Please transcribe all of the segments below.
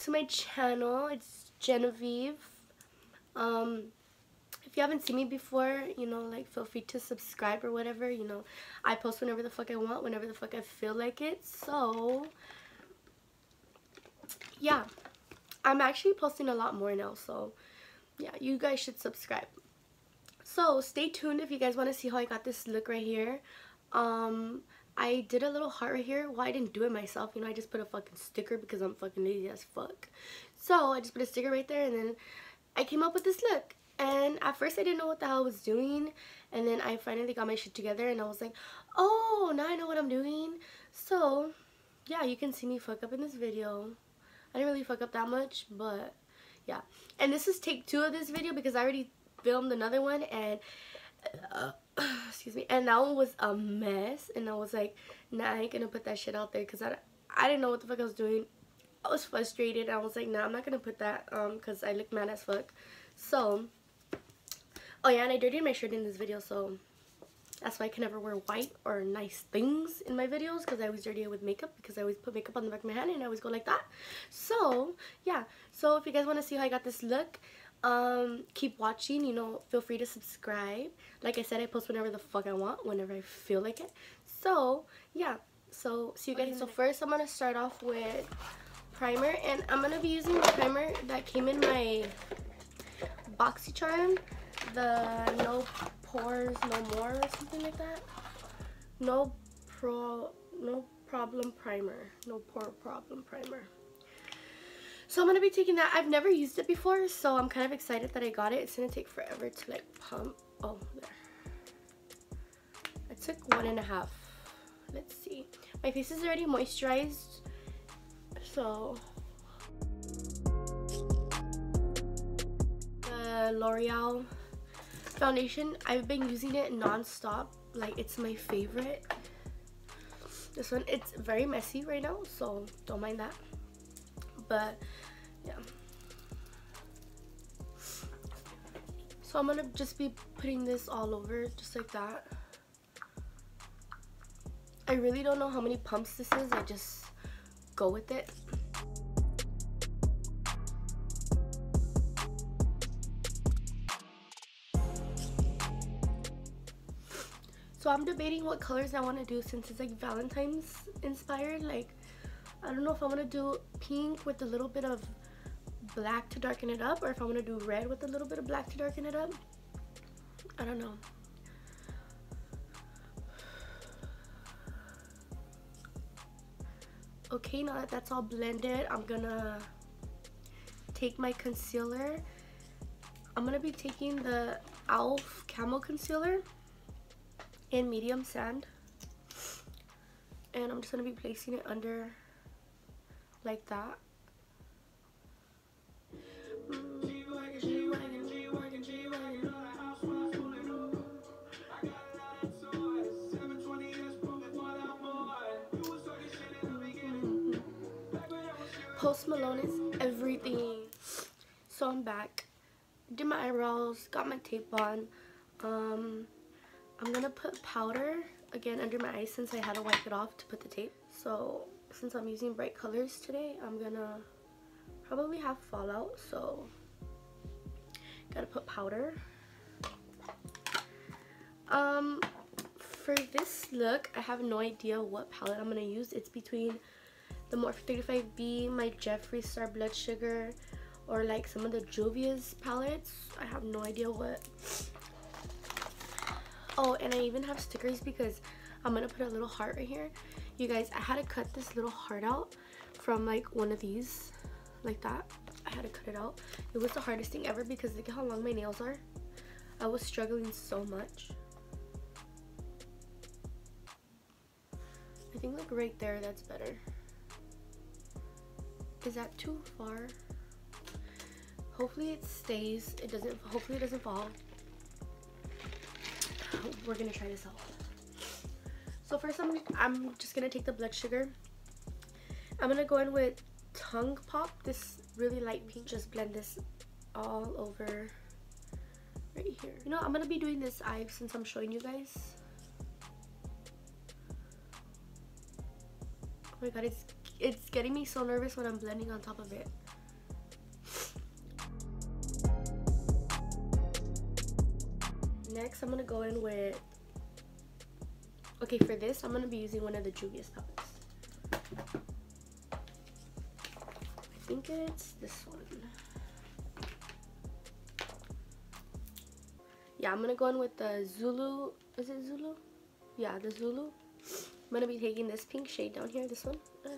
to my channel. It's Genevieve. If you haven't seen me before, you know, like, feel free to subscribe or whatever. You know, I post whenever the fuck I want, whenever the fuck I feel like it. So yeah, I'm actually posting a lot more now, so yeah, you guys should subscribe. So stay tuned if you guys want to see how I got this look right here. I did a little heart right here. Well, I didn't do it myself, you know, I just put a fucking sticker because I'm fucking lazy as fuck. So I just put a sticker right there, and then I came up with this look. And at first I didn't know what the hell I was doing, and then I finally got my shit together, and I was like, oh, now I know what I'm doing. So yeah, you can see me fuck up in this video. I didn't really fuck up that much, but yeah. And this is take 2 of this video because I already filmed another one, and excuse me, and that one was a mess. And I was like, nah, I ain't gonna put that shit out there because I didn't know what the fuck I was doing. I was frustrated. I was like, nah, I'm not gonna put that because I look mad as fuck. So oh yeah, and I dirtied my shirt in this video, so that's why I can never wear white or nice things in my videos, because I always dirty it with makeup, because I always put makeup on the back of my hand and I always go like that. So yeah, so if you guys want to see how I got this look, keep watching, you know, feel free to subscribe. Like I said, I post whenever the fuck I want, whenever I feel like it. So yeah, so see you guys. So first I'm gonna start off with primer, and I'm gonna be using the primer that came in my BoxyCharm, the no pores no more or something like that. No problem primer, no pore problem primer. So I'm gonna be taking that. I've never used it before, so I'm kind of excited that I got it. It's gonna take forever to like pump. Oh, there. I took 1.5. Let's see. My face is already moisturized, so the L'Oreal foundation, I've been using it non-stop. Like, it's my favorite. This one, it's very messy right now, so don't mind that. But yeah, so I'm gonna just be putting this all over just like that. I really don't know how many pumps this is. I just go with it. So I'm debating what colors I want to do, since it's like Valentine's inspired. Like, I don't know if I want to do pink with a little bit of black to darken it up, or if I want to do red with a little bit of black to darken it up. I don't know. Okay, now that that's all blended, I'm gonna take my concealer. I'm gonna be taking the e.l.f. Camo Concealer in medium sand, and I'm just gonna be placing it under like that. Post Malone is everything. So I'm back. Did my eyebrows, got my tape on. I'm gonna put powder again under my eyes since I had to wipe it off to put the tape. So since I'm using bright colors today, I'm gonna probably have fallout, so gotta put powder. For this look, I have no idea what palette I'm gonna use. It's between the Morphe 35B, my Jeffree Star Blood Sugar, or like some of the Juvia's palettes. I have no idea what. Oh, and I even have stickers because I'm gonna put a little heart right here. You guys, I had to cut this little heart out from like one of these, like that. I had to cut it out. It was the hardest thing ever because look at how long my nails are. I was struggling so much. I think like right there, that's better. Is that too far? Hopefully it stays. It doesn't. Hopefully it doesn't fall. We're gonna try this out. So first, I'm just gonna take the blood sugar. I'm gonna go in with Tongue Pop, this really light pink. Just blend this all over right here. You know, I'm gonna be doing this eye since I'm showing you guys. Oh my god, it's getting me so nervous when I'm blending on top of it. Next, I'm gonna go in with, okay, for this, I'm gonna be using one of the Juvia's palettes. I think it's this one. Yeah, I'm gonna go in with the Zulu. Is it Zulu? Yeah, the Zulu. I'm gonna be taking this pink shade down here, this one.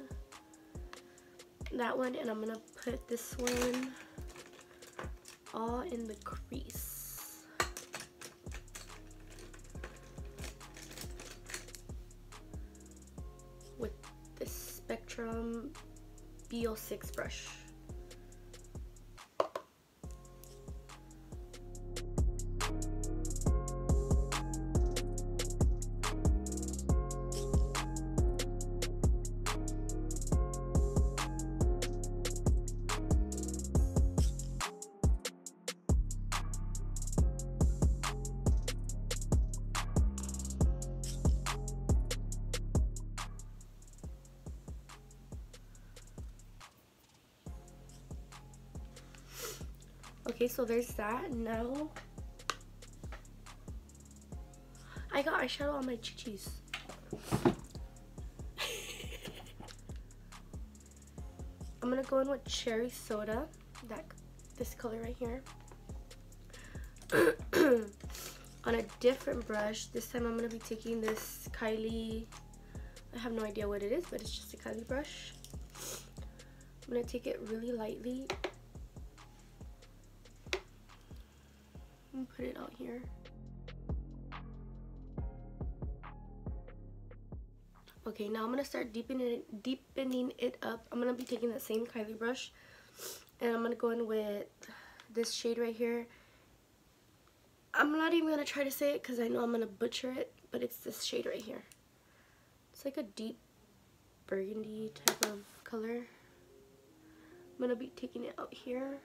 That one, and I'm gonna put this one all in the crease. With this Spectrum B06 brush. Okay, so there's that. Now I got eyeshadow on my chichis. I'm gonna go in with Cherry Soda, this color right here. On a different brush. This time I'm gonna be taking this Kylie. I have no idea what it is, but it's just a Kylie brush. I'm gonna take it really lightly and put it out here. Okay, now I'm gonna start deepening it up. I'm gonna be taking that same Kylie brush, and I'm gonna go in with this shade right here. I'm not even gonna try to say it because I know I'm gonna butcher it, but it's this shade right here. It's like a deep burgundy type of color. I'm gonna be taking it out here.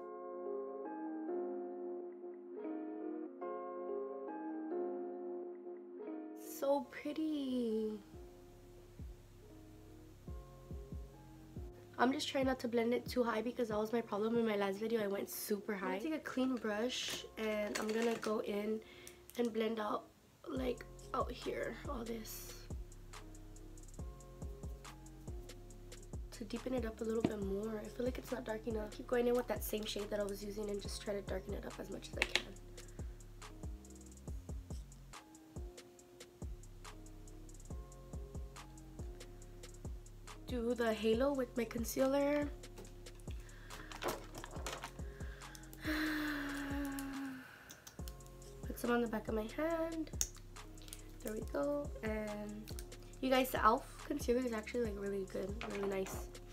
So pretty. I'm just trying not to blend it too high because that was my problem in my last video. I went super high. I'm gonna take a clean brush and I'm gonna go in and blend out like out here, all this, to deepen it up a little bit more. I feel like it's not dark enough. Keep going in with that same shade that I was using and just try to darken it up as much as I can. Do the halo with my concealer. Put some on the back of my hand. There we go. And you guys, the e.l.f. concealer is actually like really good, really nice.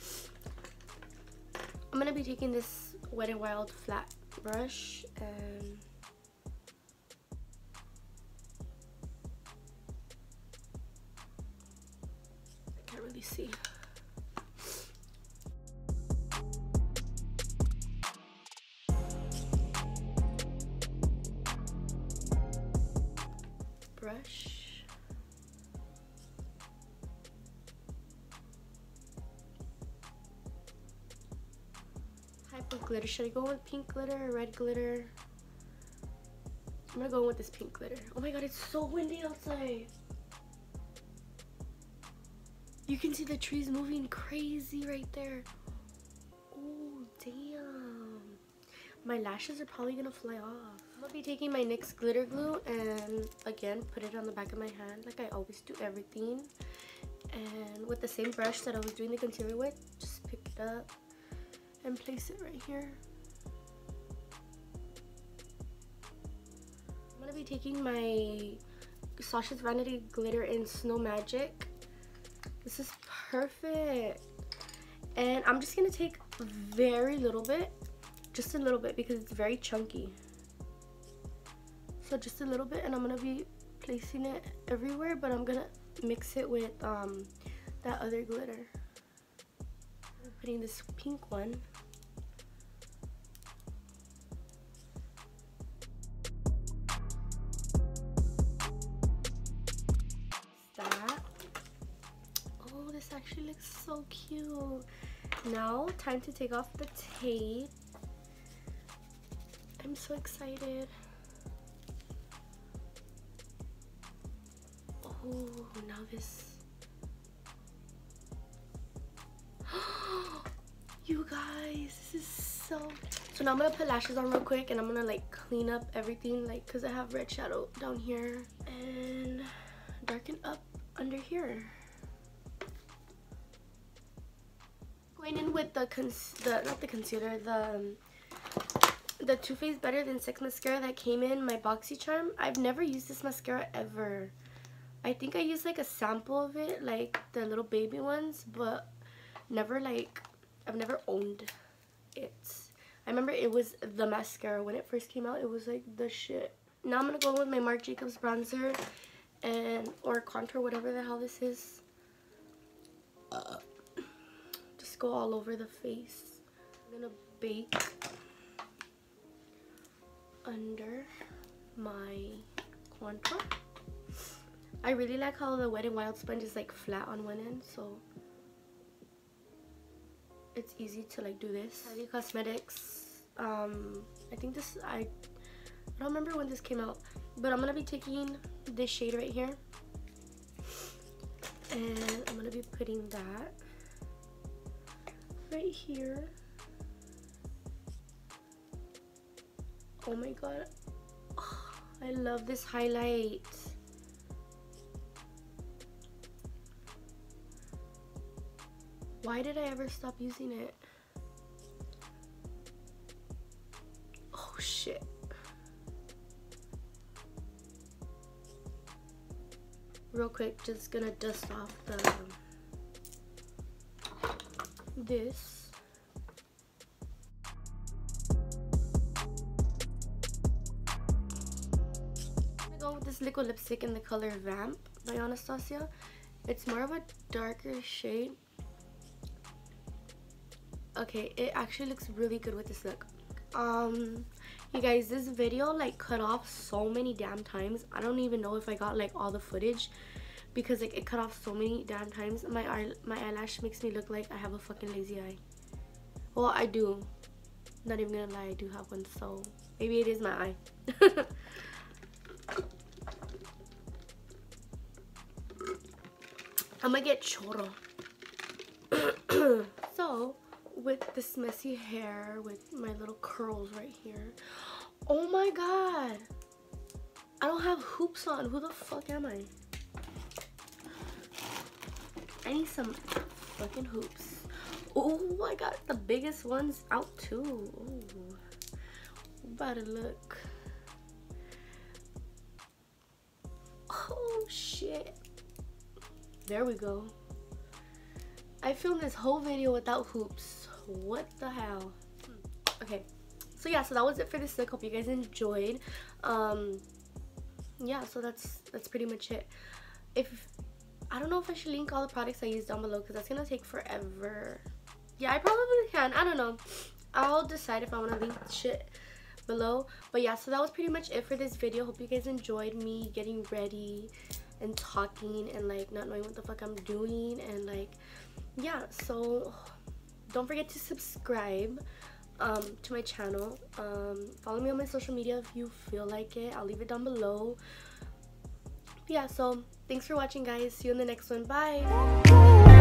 I'm gonna be taking this Wet n Wild flat brush and I can't really see. Brush. Type of glitter. Should I go with pink glitter or red glitter? I'm gonna go with this pink glitter. Oh my god, it's so windy outside. You can see the trees moving crazy right there. Oh, damn. My lashes are probably gonna fly off. I'm gonna be taking my NYX glitter glue and again put it on the back of my hand like I always do everything. And with the same brush that I was doing the concealer with, just pick it up and place it right here. I'm gonna be taking my Sasha's Vanity glitter in Snow Magic. This is perfect. And I'm just gonna take very little bit, just a little bit because it's very chunky. So just a little bit, and I'm gonna be placing it everywhere, but I'm gonna mix it with that other glitter. I'm putting this pink one. That. Oh, this actually looks so cute. Now, time to take off the tape. I'm so excited. Ooh, now this. You guys, this is so now I'm gonna put lashes on real quick, and I'm gonna like clean up everything, like because I have red shadow down here, and darken up under here. Going in with the not the concealer, the Too Faced Better Than Sex mascara that came in my BoxyCharm. I've never used this mascara ever. I think I used like a sample of it, like the little baby ones, but never like, I've never owned it. I remember it was the mascara when it first came out. It was like the shit. Now I'm gonna go with my Marc Jacobs bronzer or contour, whatever the hell this is. Just go all over the face. I'm gonna bake under my contour. I really like how the Wet n Wild sponge is like flat on one end, so it's easy to like do this. Kylie Cosmetics. I think this, I don't remember when this came out, but I'm gonna be taking this shade right here, and I'm gonna be putting that right here. Oh my god, oh, I love this highlight. Why did I ever stop using it? Oh shit. Real quick, just gonna dust off this. I'm gonna go with this liquid lipstick in the color Vamp by Anastasia. It's more of a darker shade. Okay, it actually looks really good with this look. You guys, this video like cut off so many damn times. I don't even know if I got like all the footage, because like it cut off so many damn times. My eyelash makes me look like I have a fucking lazy eye. Well, I do. Not even gonna lie, I do have one, so maybe it is my eye. I'm gonna get choro. So with this messy hair, with my little curls right here. Oh my god, I don't have hoops on. Who the fuck am I? I need some fucking hoops. Oh, I got the biggest ones out too. Ooh. About to look. Oh shit. There we go. I filmed this whole video without hoops. What the hell? Okay, so yeah, so that was it for this look. Hope you guys enjoyed. Yeah, so that's pretty much it. If I don't know if I should link all the products I use down below, because that's gonna take forever. Yeah, I probably can. I don't know. I'll decide if I want to link shit below. But yeah, so that was pretty much it for this video. Hope you guys enjoyed me getting ready and talking and like not knowing what the fuck I'm doing, and like yeah, so don't forget to subscribe to my channel. Follow me on my social media if you feel like it. I'll leave it down below. But yeah, so thanks for watching, guys. See you in the next one. Bye.